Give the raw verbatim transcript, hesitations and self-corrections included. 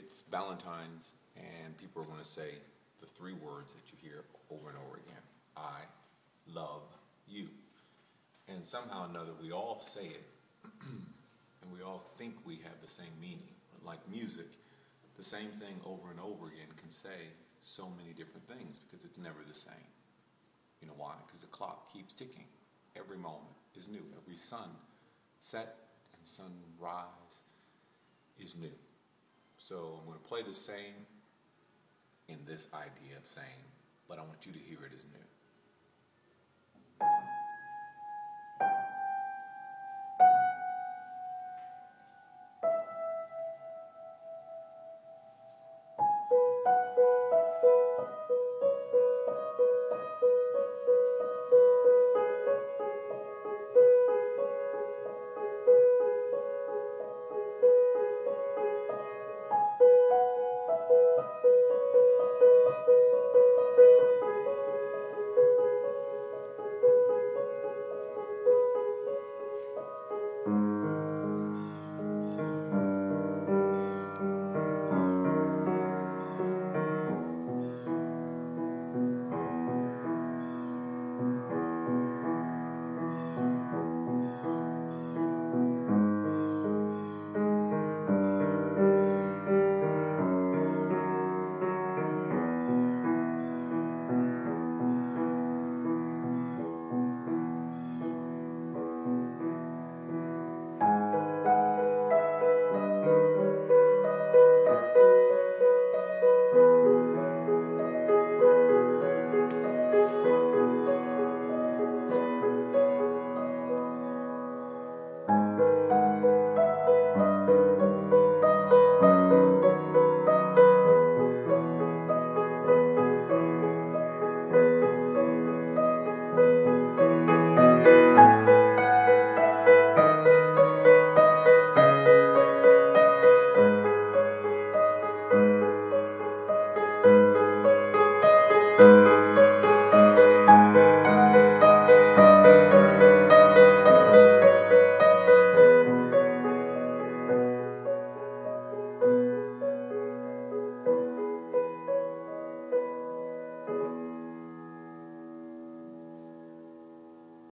it's Valentine's, and people are going to say the three words that you hear over and over again. I love you. And somehow or another, we all say it, and we all think we have the same meaning. Like music, the same thing over and over again can say so many different things because it's never the same. You know why? Because the clock keeps ticking. Every moment is new. Every sunset and sunrise is new. So I'm going to play the same in this idea of saying, but I want you to hear it as new.